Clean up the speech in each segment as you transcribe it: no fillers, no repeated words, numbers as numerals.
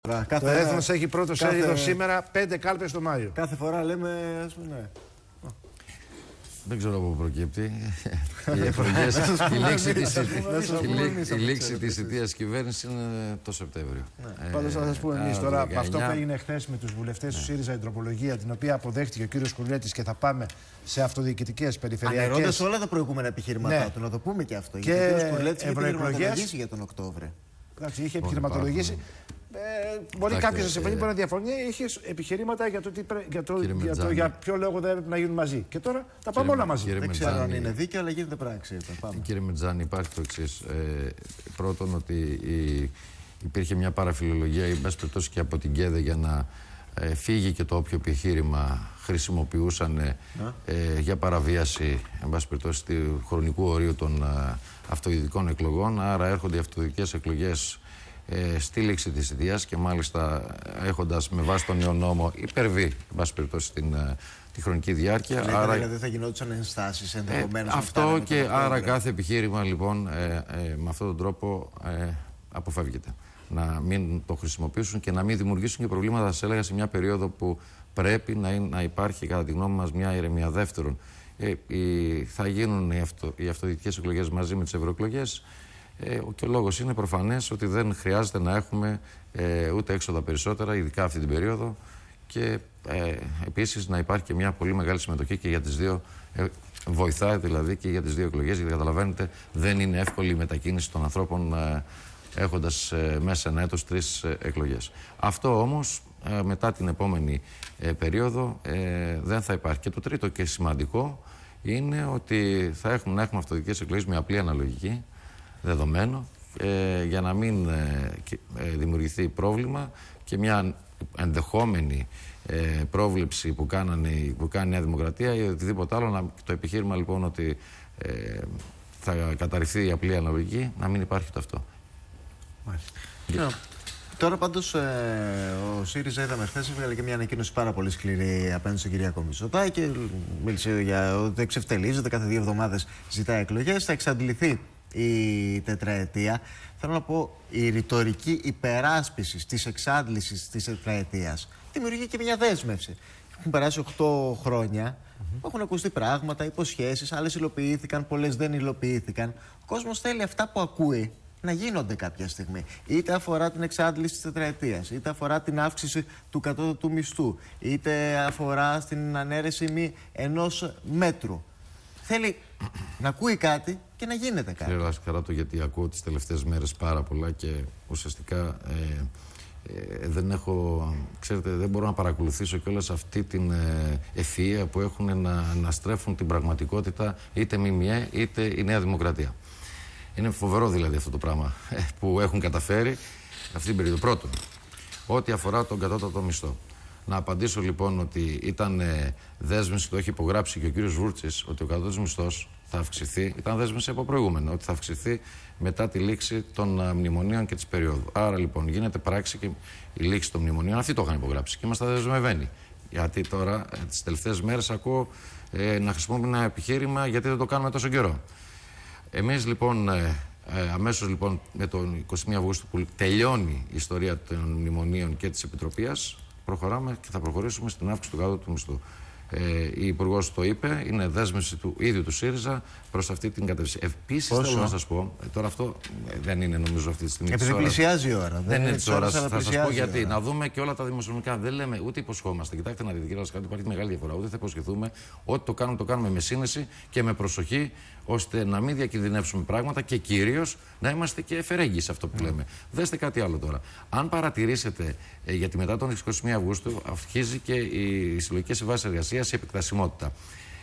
Τσίπρα. Το Έθνος έχει πρώτο σέλιδο σήμερα 5 κάλπες το Μάιο. Κάθε φορά λέμε, ας πούμε, ναι. Δεν ξέρω από πού προκύπτει. Οι εκλογές, η λήξη της θητείας κυβέρνησης είναι το Σεπτέμβριο. Πάντως θα σας πούμε εμείς τώρα, με αυτό που έγινε χθες με τους βουλευτές του ΣΥΡΙΖΑ, η τροπολογία την οποία αποδέχτηκε ο κύριος Κουρλέτης και θα πάμε σε αυτοδιοικητικές περιφερειακές. Ανερώντας όλα τα προηγούμενα επιχειρηματά του, να το πούμε και αυτό. Γιατί ο κύριος Κουρλέτης είχε επιχειρηματολογήσει για τον Οκτώβριο. Εντάξει, είχε επιχειρηματολογήσει. Μπορεί κάποιος να συμφωνεί, μπορεί να διαφωνεί. Είχε επιχειρήματα για ποιο λόγο δεν έπρεπε να γίνουν μαζί. Και τώρα τα πάμε όλα μαζί. Δεν ξέρω αν είναι δίκαιο, αλλά γίνεται πράξη. Κύριε Μετζάνη, υπάρχει το εξής. Πρώτον, ότι υπήρχε μια παραφιλολογία, εν πάση περιπτώσει και από την ΚΕΔΕ, για να φύγει και το όποιο επιχείρημα χρησιμοποιούσαν για παραβίαση, εν πάση περιπτώσει, του χρονικού ορίου των αυτοδιοικητικών εκλογών. Άρα έρχονται οι αυτοδιοικητικές εκλογές στη λήξη της θητείας και μάλιστα έχοντας με βάση τον νέο νόμο υπερβεί, εν πάση περιπτώσει, τη χρονική διάρκεια. Άρα δηλαδή θα γινόντουσαν ενστάσεις ενδεχομένως. Αυτό και άρα κάθε επιχείρημα λοιπόν με αυτόν τον τρόπο αποφεύγεται. Να μην το χρησιμοποιήσουν και να μην δημιουργήσουν και προβλήματα, θα σας έλεγα, σε μια περίοδο που πρέπει να υπάρχει, κατά τη γνώμη μας, μια ηρεμία. Δεύτερον, θα γίνουν οι αυτοδιοικητικές εκλογές μαζί με τις ευρωεκλογές. Και ο λόγος είναι προφανές ότι δεν χρειάζεται να έχουμε ούτε έξοδα περισσότερα, ειδικά αυτή την περίοδο, και επίσης να υπάρχει και μια πολύ μεγάλη συμμετοχή και για τις δύο, βοηθάει δηλαδή και για τις δύο εκλογές, γιατί καταλαβαίνετε δεν είναι εύκολη η μετακίνηση των ανθρώπων έχοντας μέσα ένα έτος 3 εκλογές. Αυτό όμως μετά την επόμενη περίοδο δεν θα υπάρχει. Και το τρίτο και σημαντικό είναι ότι θα έχουμε αυτοδιοικητικές εκλογές με απλή αναλογική δεδομένο, για να μην δημιουργηθεί πρόβλημα και μια ενδεχόμενη πρόβλεψη που κάνει η Νέα Δημοκρατία ή οτιδήποτε άλλο. Το επιχείρημα λοιπόν ότι θα καταρριφθεί η απλή αναλογική, να μην υπάρχει το αυτό. Τώρα πάντως ο ΣΥΡΙΖΑ, είδαμε χθες, έβγαλε και μια ανακοίνωση πάρα πολύ σκληρή απέναντι στον Κυριάκο Μητσοτάκη και μίλησε για ότι εξευτελίζεται, κάθε 2 εβδομάδες ζητάει εκλογές, θα εξαντληθεί η τετραετία. Θέλω να πω, η ρητορική υπεράσπιση της εξάντλησης της τετραετίας δημιουργεί και μια δέσμευση. Έχουν περάσει 8 χρόνια, έχουν ακουστεί πράγματα, υποσχέσεις, άλλες υλοποιήθηκαν, πολλές δεν υλοποιήθηκαν. Ο κόσμος θέλει αυτά που ακούει να γίνονται κάποια στιγμή. Είτε αφορά την εξάντληση της τετραετίας, είτε αφορά την αύξηση του κατώτατου μισθού, είτε αφορά στην ανέρεση ενός μέτρου. Θέλει να ακούει κάτι και να γίνεται κάτι. Κύριε Λασκαράτο, γιατί ακούω τις τελευταίες μέρες πάρα πολλά και ουσιαστικά δεν μπορώ να παρακολουθήσω κιόλας αυτή την ευφυΐα που έχουν να στρέφουν την πραγματικότητα είτε ΜΜΕ είτε η Νέα Δημοκρατία. Είναι φοβερό δηλαδή αυτό το πράγμα που έχουν καταφέρει αυτή την περίοδο. Πρώτον, ό,τι αφορά τον κατώτατο μισθό. Να απαντήσω λοιπόν ότι ήταν δέσμευση, το έχει υπογράψει και ο κύριος Βούρτσης, ότι ο κατώτατος μισθός θα αυξηθεί. Ήταν δέσμευση από προηγούμενο, ότι θα αυξηθεί μετά τη λήξη των μνημονίων και της περίοδου. Άρα λοιπόν γίνεται πράξη και η λήξη των μνημονίων. Αυτοί το είχαν υπογράψει και είμαστε δεσμευμένοι. Γιατί τώρα τις τελευταίες μέρες ακούω να χρησιμοποιούμε ένα επιχείρημα γιατί δεν το κάνουμε τόσο καιρό. Εμείς λοιπόν αμέσως λοιπόν με τον 21 Αυγούστου που τελειώνει η ιστορία των μνημονίων και της Επιτροπής, προχωράμε και θα προχωρήσουμε στην αύξηση του κατώτατου μισθού. Η Υπουργός το είπε, είναι δέσμευση του ίδιου του ΣΥΡΙΖΑ προς αυτή την κατεύθυνση. Επίσης θέλω να σας πω, τώρα αυτό δεν είναι νομίζω αυτή τη στιγμή. Επειδή πλησιάζει η ώρα. Δεν είναι της ώρας. Θα σας πω γιατί. Να δούμε και όλα τα δημοσιονομικά. Δεν λέμε ούτε υποσχόμαστε. Κοιτάξτε να δείτε, κύριε Λασκαράτο, υπάρχει μεγάλη διαφορά. Ούτε θα υποσχεθούμε. Ό,τι το κάνουμε με σύνεση και με προσοχή, ώστε να μην διακινδυνεύσουμε πράγματα και κυρίως να είμαστε και εφερέγγυοι σε αυτό που λέμε. Δέστε κάτι άλλο τώρα. Αν παρατηρήσετε, γιατί μετά τον 21 Αυγούστου αρχίζει και οι συλλογικές συμβάσεις εργασίας, η επεκτασιμότητα.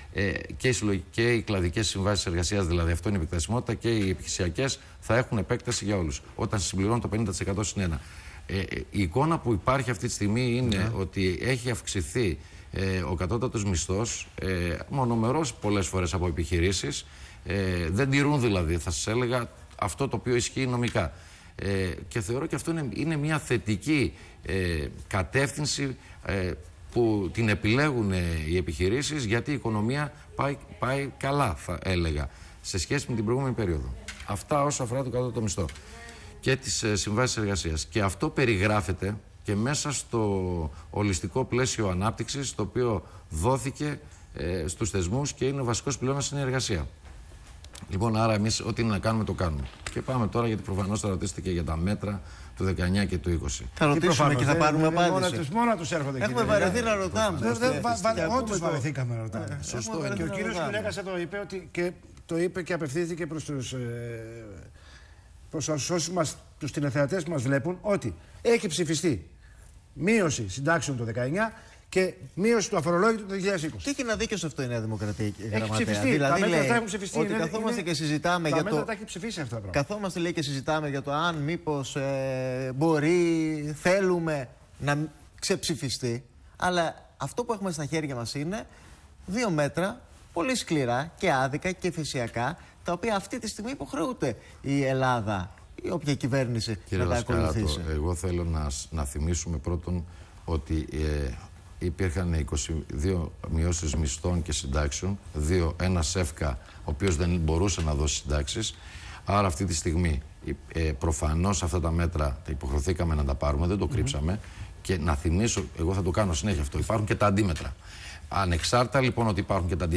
Και οι κλαδικές συμβάσεις εργασίας, δηλαδή αυτό είναι η επεκτασιμότητα, και οι επιχειρησιακές θα έχουν επέκταση για όλους. Όταν συμπληρώνουν το 50% συν 1. Η εικόνα που υπάρχει αυτή τη στιγμή είναι ότι έχει αυξηθεί ο κατώτατος μισθός μονομερώς πολλές φορές από επιχειρήσεις. Δεν τηρούν δηλαδή, θα σας έλεγα, αυτό το οποίο ισχύει νομικά. Και θεωρώ και αυτό είναι μια θετική κατεύθυνση που την επιλέγουν οι επιχειρήσεις, γιατί η οικονομία πάει καλά, θα έλεγα, σε σχέση με την προηγούμενη περίοδο. Αυτά όσο αφορά το κατώτατο μισθό και τις συμβάσεις εργασίας. Και αυτό περιγράφεται και μέσα στο ολιστικό πλαίσιο ανάπτυξης το οποίο δόθηκε στους θεσμούς και είναι ο βασικός πυλώνας στην εργασία. Λοιπόν, άρα εμείς ό,τι είναι να κάνουμε το κάνουμε. Και πάμε τώρα, γιατί προφανώς θα ρωτήσετε και για τα μέτρα του 19 και του 20. Θα ρωτήσουμε και θα πάρουμε απάντηση. Μόνα τους έρχονται. Έχουμε βαρεθεί να ρωτάμε. Όντως βαρεθήκαμε να ρωτάμε. Σωστό. Και ο κύριος Κουλέγας εδώ είπε ότι το είπε και απευθύνθηκε προς όσους τους τηλεθεατές που μας βλέπουν, ότι έχει ψηφιστεί μείωση συντάξεων το 19 και μείωση του αφορολόγητου το 2020. Και έχει ένα δίκιο σε αυτό η Νέα Δημοκρατία. Έχει ψηφιστεί. Δηλαδή, τα μέτρα έχουν ψηφιστεί. Ότι καθόμαστε και συζητάμε για το. Τα μέτρα τα έχει ψηφίσει αυτά τα πράγματα. Καθόμαστε, λέει, και συζητάμε για το αν μήπως μπορεί, θέλουμε να ξεψηφιστεί. Αλλά αυτό που έχουμε στα χέρια μας είναι 2 μέτρα πολύ σκληρά και άδικα και εφησιακά, τα οποία αυτή τη στιγμή υποχρεούται η Ελλάδα ή όποια κυβέρνηση να τα ακολουθήσει. Εγώ θέλω να θυμίσουμε πρώτον ότι υπήρχαν 22 μειώσεις μισθών και συντάξεων, ένα ΣΕΦΚΑ ο οποίος δεν μπορούσε να δώσει συντάξεις. Άρα αυτή τη στιγμή προφανώς αυτά τα μέτρα τα υποχρεωθήκαμε να τα πάρουμε, δεν το κρύψαμε. Και να θυμίσω, εγώ θα το κάνω συνέχεια αυτό, υπάρχουν και τα αντίμετρα. Ανεξάρτητα λοιπόν ότι υπάρχουν και τα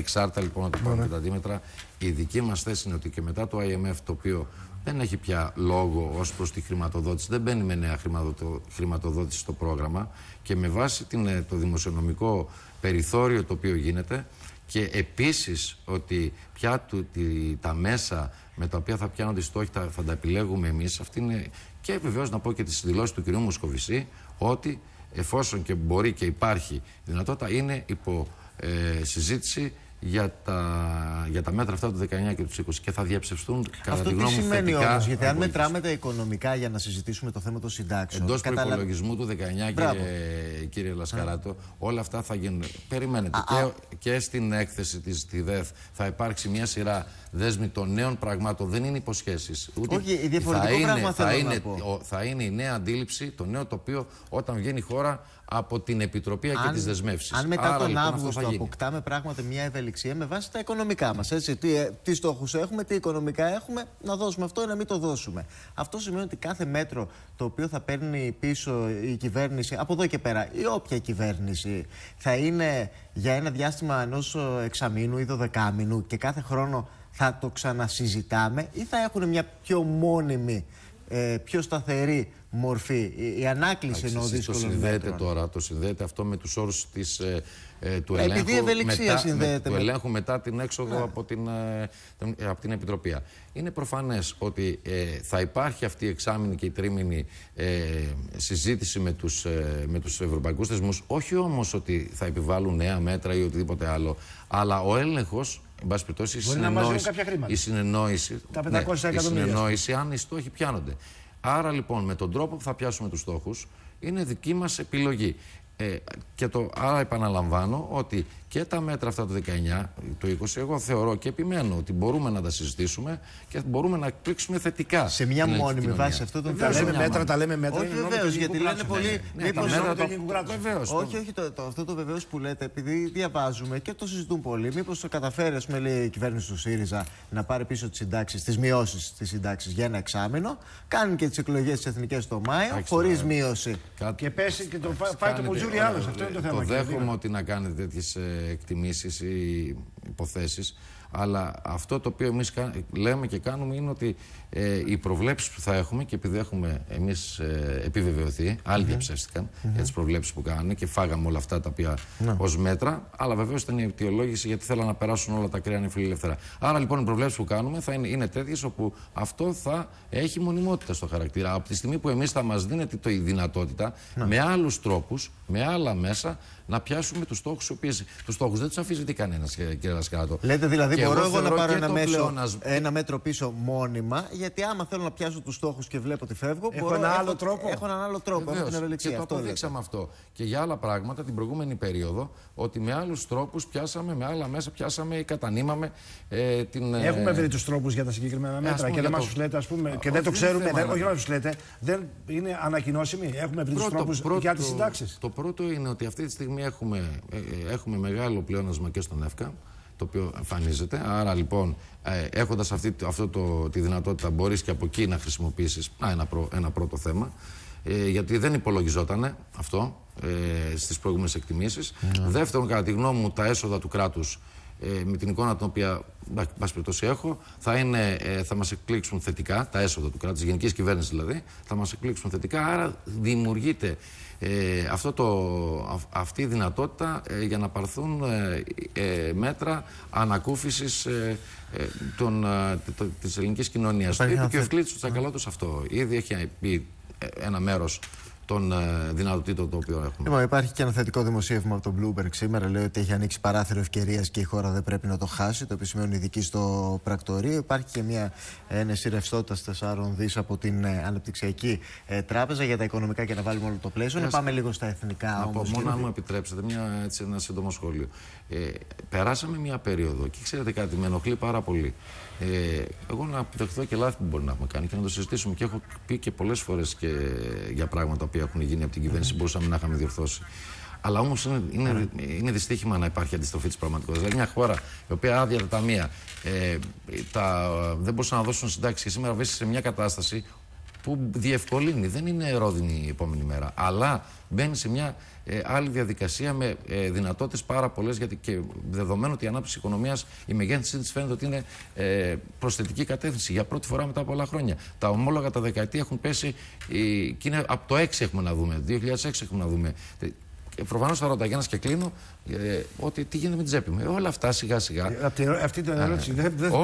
αντίμετρα, η δική μας θέση είναι ότι και μετά το IMF, το οποίο δεν έχει πια λόγο ως προς τη χρηματοδότηση, δεν μπαίνει με νέα χρηματοδότηση στο πρόγραμμα, και με βάση το δημοσιονομικό περιθώριο το οποίο γίνεται, και επίσης ότι πια τα μέσα με τα οποία θα πιάνονται οι στόχοι θα τα επιλέγουμε εμείς. Αυτή είναι, και βεβαίως να πω και τις δηλώσεις του κ. Μοσκοβισή, ότι εφόσον και μπορεί και υπάρχει δυνατότητα, είναι υπό συζήτηση για τα μέτρα αυτά του 19 και του 20 και θα διαψευστούν κατά τη γνώμη μου θετικά. Αυτό τι σημαίνει όμως, γιατί αν μετράμε τα οικονομικά για να συζητήσουμε το θέμα των συντάξεων. Εντός προϋπολογισμού του 19, κύριε Λασκαράτο, όλα αυτά θα γίνουν. Περιμένετε. Και στην έκθεση της ΔΕΘ θα υπάρξει μια σειρά δέσμη των νέων πραγμάτων. Δεν είναι υποσχέσεις. Όχι, διαφορετικό πράγμα θέλω να πω. Θα είναι η νέα αντίληψη, το νέο τοπίο όταν βγαίνει η χώρα από την Επιτροπή και τις δεσμεύσεις. Αν μετά τον Αύγουστο αποκτάμε πράγματι μια ευελιξία με βάση τα οικονομικά μας, τι στόχους έχουμε, τι οικονομικά έχουμε, να δώσουμε αυτό ή να μην το δώσουμε. Αυτό σημαίνει ότι κάθε μέτρο το οποίο θα παίρνει πίσω η κυβέρνηση, από εδώ και πέρα, ή όποια κυβέρνηση, θα είναι για ένα διάστημα ενός εξαμήνου ή 12μηνου και κάθε χρόνο θα το ξανασυζητάμε, ή θα έχουν μια πιο μόνιμη, πιο σταθερή μορφή. Η ανάκληση εννοώ δύσκολων μέτρων. Το συνδέεται αυτό με τους όρους του ελέγχου. Επειδή η ευελιξία συνδέεται του ελέγχου μετά την έξοδο από την Επιτροπή. Είναι προφανές ότι θα υπάρχει αυτή η εξάμηνη και η τρίμηνη συζήτηση με τους ευρωπαϊκούς θεσμούς. Όχι όμως ότι θα επιβάλλουν νέα μέτρα ή οτιδήποτε άλλο, αλλά ο έλεγχος, εν πάση περιπτώσει, η συνεννόηση, αν οι στόχοι πιάνονται. Άρα λοιπόν με τον τρόπο που θα πιάσουμε τους στόχους είναι δική μας επιλογή. Άρα επαναλαμβάνω ότι και τα μέτρα αυτά του 19, το 20, εγώ θεωρώ και επιμένω ότι μπορούμε να τα συζητήσουμε και μπορούμε να εκπλήξουμε θετικά. Σε μια μόνιμη βάση αυτό το τα λέμε μέτρα. Όχι βεβαίως, γιατί λένε πολλοί. Όχι, αυτό το βεβαίως που λέτε, επειδή διαβάζουμε και το συζητούν πολλοί, μήπως το καταφέρει, ας πούμε, λέει η κυβέρνηση του ΣΥΡΙΖΑ να πάρει πίσω τις συντάξεις, τις μειώσεις της συντάξης για ένα εξάμηνο, κάνουν και τις εκλογές τις εθνικές το Μάιο, χωρίς μείωση. Και πέσει και το πάει το μουτζούρι άλλος. Αυτό είναι το θέμα. Το δέχομαι ότι να κάνετε τέτοιες εκτιμήσεις ή υποθέσεις, αλλά αυτό το οποίο εμείς λέμε και κάνουμε είναι ότι οι προβλέψεις που θα έχουμε, και επειδή έχουμε εμείς επιβεβαιωθεί, άλλοι διαψεύστηκαν για τις προβλέψεις που κάνανε και φάγαμε όλα αυτά τα οποία ως μέτρα, αλλά βεβαίως ήταν η αιτιολόγηση γιατί θέλαν να περάσουν όλα τα κρέα νεφιλελευθερά. Άρα λοιπόν οι προβλέψεις που κάνουμε είναι τέτοιες όπου αυτό θα έχει μονιμότητα στο χαρακτήρα. Από τη στιγμή που εμείς θα μας δίνεται η δυνατότητα με άλλους τρόπους, με άλλα μέσα, να πιάσουμε τους στόχους, τους στόχους δεν τους αφήσει κανένας, κύριε Λασκαράτο. Λέτε δηλαδή, μπορώ εγώ να πάρω ένα μέτρο πίσω μόνιμα, γιατί άμα θέλω να πιάσω τους στόχους και βλέπω ότι φεύγω, έχω έναν άλλο τρόπο. Έχω έναν άλλο τρόπο. Έχω την ευελιξία. Και το αποδείξαμε αυτό. Και για άλλα πράγματα την προηγούμενη περίοδο, ότι με άλλους τρόπους πιάσαμε, με άλλα μέσα πιάσαμε ή κατανείμαμε την. Έχουμε βρει τους τρόπους για τα συγκεκριμένα μέτρα και δεν μας τους λέτε, ας πούμε, και δεν το ξέρουμε. Όχι να τους λέτε, δεν είναι ανακοινώσιμοι. Έχουμε βρει τους τρόπους για τις συντάξεις. Το πρώτο είναι ότι αυτή τη στιγμή έχουμε μεγάλο πλεόνασμα και στον ΕΦΚΑ, το οποίο εμφανίζεται. Άρα λοιπόν, έχοντας τη δυνατότητα, μπορείς και από εκεί να χρησιμοποιήσεις ένα πρώτο θέμα. γιατί δεν υπολογιζόταν αυτό στις προηγούμενες εκτιμήσεις. Δεύτερον, κατά τη γνώμη μου, τα έσοδα του κράτους, με την εικόνα την οποία, πάση περιπτώσει, έχω, θα μας εκπλήξουν θετικά, τα έσοδα του κράτους, της γενικής κυβέρνησης δηλαδή, θα μας εκπλήξουν θετικά. Άρα δημιουργείται αυτή η δυνατότητα για να πάρθουν μέτρα ανακούφισης της ελληνικής κοινωνίας. Το είπε και ο Ευκλήτης του Τσακαλώτος αυτό. Ήδη έχει πει ένα μέρος των δυνατοτήτων το οποίο έχουμε. Υπάρχει και ένα θετικό δημοσίευμα από τον Bloomberg σήμερα. Λέει ότι έχει ανοίξει παράθυρο ευκαιρίας και η χώρα δεν πρέπει να το χάσει. Το επισημαίνουν οι ειδικοί στο πρακτορείο. Υπάρχει και μια ένεση ρευστότητας 4 δις από την Αναπτυξιακή Τράπεζα για τα οικονομικά και να βάλουμε όλο το πλαίσιο. Να πάμε λίγο στα εθνικά όμως. Μόνο αν μου επιτρέψετε ένα σύντομο σχόλιο. Περάσαμε μια περίοδο και ξέρετε κάτι, με ενοχλεί πάρα πολύ. Εγώ να επιτευχθώ και λάθη που μπορεί να έχουμε κάνει και να το συζητήσουμε. Και έχω πει και πολλές φορές και για πράγματα που έχουν γίνει από την κυβέρνηση, μπορούσαμε να είχαμε διορθώσει. Αλλά όμως είναι δυστύχημα να υπάρχει αντιστροφή της πραγματικότητας. Δηλαδή, μια χώρα η οποία άδεια τα ταμεία δεν μπορούσαν να δώσουν συντάξεις και σήμερα βρίσκεται σε μια κατάσταση που διευκολύνει, δεν είναι ρόδινη η επόμενη μέρα, αλλά μπαίνει σε μια άλλη διαδικασία με δυνατότητες πάρα πολλές, γιατί και δεδομένου ότι η ανάπτυξη της οικονομίας, η μεγέθυνσή της φαίνεται ότι είναι προς θετική κατεύθυνση για πρώτη φορά μετά πολλά χρόνια. Τα ομόλογα τα δεκαετία έχουν πέσει και είναι από το 6 έχουμε να δούμε, 2006 έχουμε να δούμε. Προφανώς θα ρωτάει ένας και κλείνω ότι τι γίνεται με την τσέπη μου. Όλα αυτά σιγά σιγά. Αυτή την ερώτηση.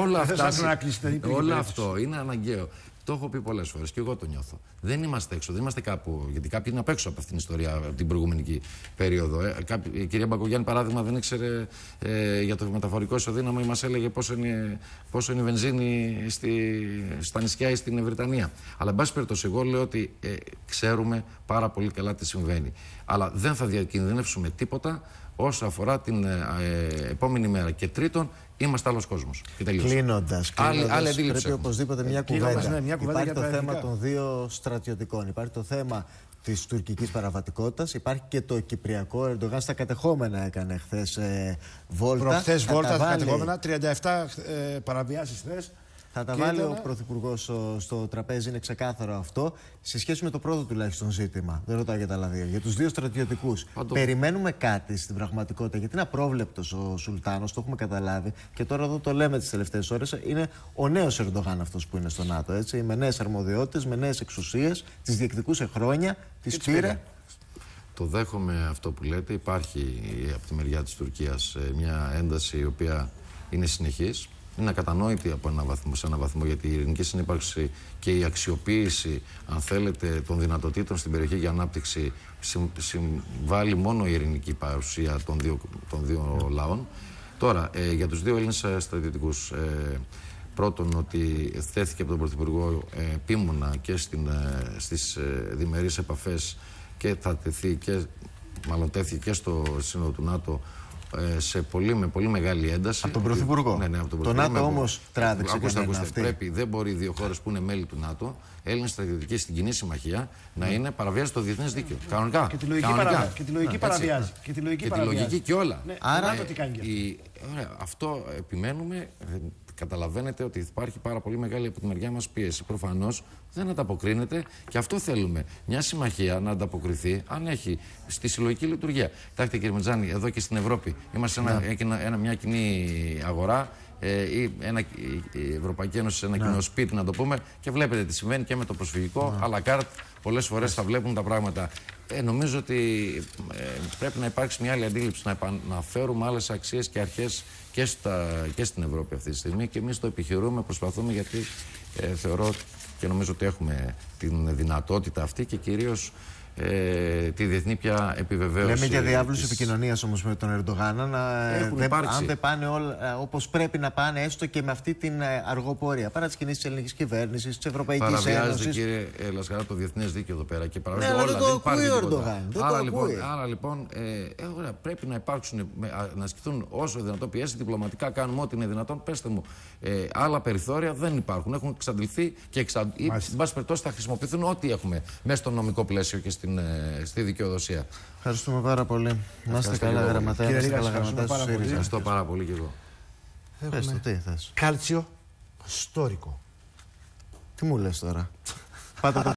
Όλο αυτό είναι αναγκαίο. Το έχω πει πολλές φορές και εγώ το νιώθω. Δεν είμαστε έξω, δεν είμαστε κάπου. Γιατί κάποιοι είναι απ' έξω από αυτήν την ιστορία, από την προηγούμενη περίοδο. Η κυρία Μπακογιάννη, παράδειγμα, δεν ήξερε για το μεταφορικό ισοδύναμο ή μας έλεγε πόσο είναι η βενζίνη στα νησιά ή στην Βρετανία. Αλλά, εν πάση περιπτώσει, εγώ λέω ότι ξέρουμε πάρα πολύ καλά τι συμβαίνει. Αλλά δεν θα διακινδυνεύσουμε τίποτα όσο αφορά την επόμενη μέρα. Και τρίτον, είμαστε άλλος κόσμος. Κλείνοντας, πρέπει οπωσδήποτε μια κουβέντα. Υπάρχει το θέμα εθνικά των δύο στρατιωτικών. Υπάρχει το θέμα της τουρκικής παραβατικότητας. Υπάρχει και το κυπριακό. Ο Ερντογάν στα κατεχόμενα έκανε χθες βόλτα. Προχθές βόλτα στα κατεχόμενα. 37 παραβιάσεις χθες. Θα τα βάλει ο Πρωθυπουργός στο τραπέζι, είναι ξεκάθαρο αυτό. Σε σχέση με το πρώτο τουλάχιστον ζήτημα, δεν ρωτάω για τα άλλα δύο, για τους δύο στρατιωτικούς. Περιμένουμε κάτι στην πραγματικότητα, γιατί είναι απρόβλεπτος ο Σουλτάνος, το έχουμε καταλάβει. Και τώρα εδώ το λέμε τις τελευταίες ώρες, είναι ο νέος Ερντογάν αυτός που είναι στο ΝΑΤΟ. Έτσι, με νέες αρμοδιότητες, με νέες εξουσίες, τις διεκδικούσε χρόνια, τις πήρε. Το δέχομαι αυτό που λέτε. Υπάρχει από τη μεριά της Τουρκίας μια ένταση η οποία είναι συνεχής. Είναι ακατανόητη σε έναν βαθμό, γιατί η ειρηνική συνύπαρξη και η αξιοποίηση, αν θέλετε, των δυνατοτήτων στην περιοχή για ανάπτυξη συμβάλλει μόνο η ειρηνική παρουσία των δύο λαών. Τώρα, για τους δύο Έλληνες στρατιωτικούς, πρώτον, ότι θέθηκε από τον Πρωθυπουργό επίμονα και στις διμερείς επαφές και θα τεθεί και μάλλον τέθηκε και στο Σύνοδο του ΝΑΤΟ με πολύ μεγάλη ένταση. Από τον Πρωθυπουργό. Ναι, από τον Πρωθυπουργό. Το ΝΑΤΟ όμως τράβηξε. Ακούστε, δεν μπορεί δύο χώρες που είναι μέλη του ΝΑΤΟ, Έλληνες στρατιωτικοί στην κοινή συμμαχία, να είναι παραβιάζει το διεθνές δίκαιο. Κανονικά. Και τη λογική παραβιάζει. Και τη λογική και όλα. Ναι, άρα τι κάνει αυτό επιμένουμε. Καταλαβαίνετε ότι υπάρχει πάρα πολύ μεγάλη από τη μεριά μας πίεση. Προφανώς δεν ανταποκρίνεται και αυτό θέλουμε. Μια συμμαχία να ανταποκριθεί αν έχει στη συλλογική λειτουργία. Κοιτάξτε, κύριε Μετζάνη, εδώ και στην Ευρώπη είμαστε μια κοινή αγορά. Η Ευρωπαϊκή Ένωση σε ένα κοινό σπίτι, να το πούμε, και βλέπετε τι συμβαίνει και με το προσφυγικό. Αλλά πολλές φορές θα βλέπουν τα πράγματα. Νομίζω ότι πρέπει να υπάρξει μια άλλη αντίληψη, να φέρουμε άλλες αξίες και αρχές και στην Ευρώπη αυτή τη στιγμή, και εμείς το επιχειρούμε, προσπαθούμε, γιατί θεωρώ και νομίζω ότι έχουμε την δυνατότητα αυτή και κυρίως τη διεθνή πια επιβεβαίωση. Λέμε για διάβλους επικοινωνίας όμως με τον Ερντογάν, αν δεν πάνε όλα όπως πρέπει να πάνε, έστω και με αυτή την αργοπορία, παρά τις κινήσεις της ελληνικής κυβέρνησης, της Ευρωπαϊκής Ένωσης. Παραβιάζεται, κύριε Λασκαρά, το διεθνές δίκαιο εδώ πέρα και παραβιάζεται όλα. Δεν το ακούει ο Ερντογάν. Άρα λοιπόν πρέπει να ασκηθούν όσο δυνατόν πιέσεις διπλωματικά. Κάνουμε ό,τι είναι δυνατόν. Πέστε μου, άλλα περιθώρια δεν υπάρχουν. Έχουν εξαντληθεί και εν πάση περιπτώσει θα χρησιμοποιηθούν ό,τι έχουμε μέσα στο νομικό πλαίσιο και στη δικαιοδοσία. Ευχαριστούμε πάρα πολύ. Να είστε καλά, γραμματέα. Ευχαριστώ πάρα πολύ και εγώ. Πες το, τι θες. Κάλτσιο στόρικο. Τι μου λες τώρα. Πάτε